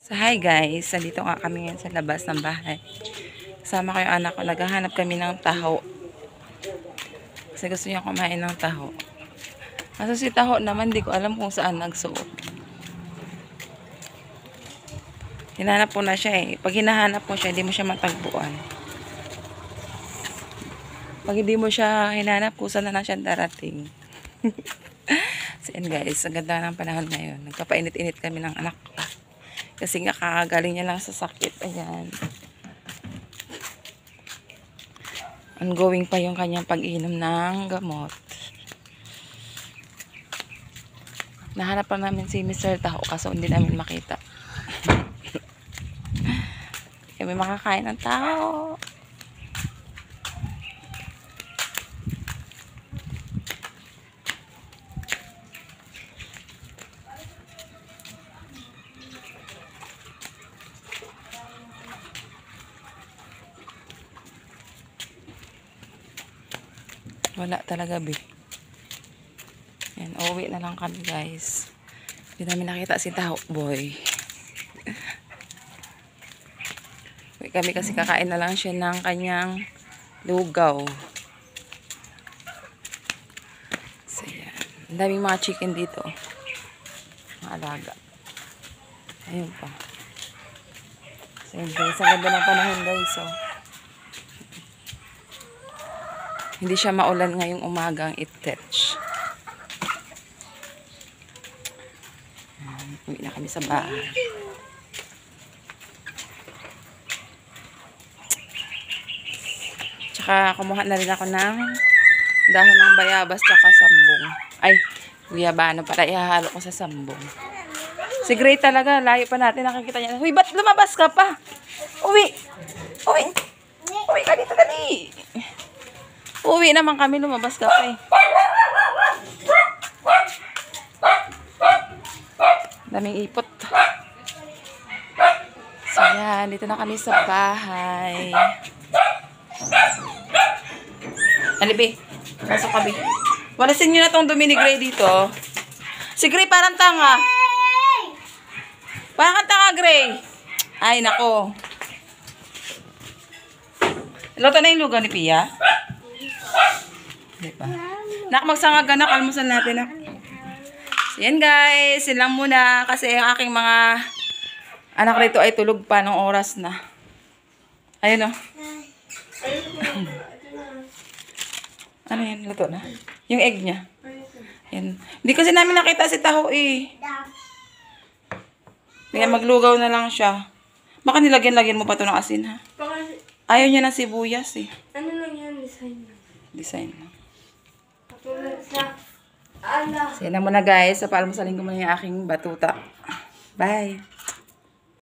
So hi guys, nandito nga kami ngayon sa labas ng bahay. Kasama ko yung anak ko, naghahanap kami ng taho. Kasi gusto niya kumain ng taho. Kaso si taho naman, di ko alam kung saan nagsuot. Hinahanap po na siya eh. Pag hinahanap mo siya, hindi mo siya matagpuan. Pag hindi mo siya hinahanap, kusa na siya darating. So yan guys, ang ganda ng panahon ngayon. Nagpapainit-init kami ng anak ko. Kasi nga kakagaling niya lang sa sakit. Ayan. Ongoing pa yung kanyang pag-inom ng gamot. Nahanap pa namin si Mr. Taho kaso hindi namin makita. Kami makakain ng taho. Wala talaga be. Yan, uuwi na lang kami guys. Hindi namin nakita si Taho boy. Uwi kami kasi kakain na lang siya ng kanyang lugaw. So yan. Ang daming mga chicken dito. Mga alaga. Ayun pa. So yun guys, ang ganda ng panahon guys. So, hindi siya maulan ngayong umagang it-touch. Uwi na kami sa bahay. Tsaka kumuha na rin ako ng dahon ng bayabas tsaka sambong. Ay, guyabano para ihahalo ko sa sambong. Si Gray talaga, layo pa natin nakikita niya. Huy, ba't lumabas ka pa? Uwi! Uwi! Uwi ka dito, dali! Uwi naman kami, lumabas ka pa eh. Daming ipot. So yan, dito na kami sa bahay. Alibi, pasok ka, Bi. Walasin nyo na tong dumi ni Gray dito. Si Gray parang tanga. Parang kang tanga, Gray. Ay, nako. Luto na yung lugaw ni Pia. Diba? Nak, magsangag anak, almusal natin nak. So, yan guys, yun lang muna kasi ang aking mga anak rito ay tulog pa ng oras na. Ayun o. Ano yan? Luto na? Yung egg niya. Yan. Hindi kasi namin nakita si Taho eh. Kaya maglugaw na lang siya. Baka nilagyan-lagyan mo pa ito ng asin ha. Ayaw niya ng sibuyas eh. Ano lang yan? Design lang. Design lang. Ala. So, yan na muna guys. Sa paalmasalin ko muna yung aking batuta. Bye!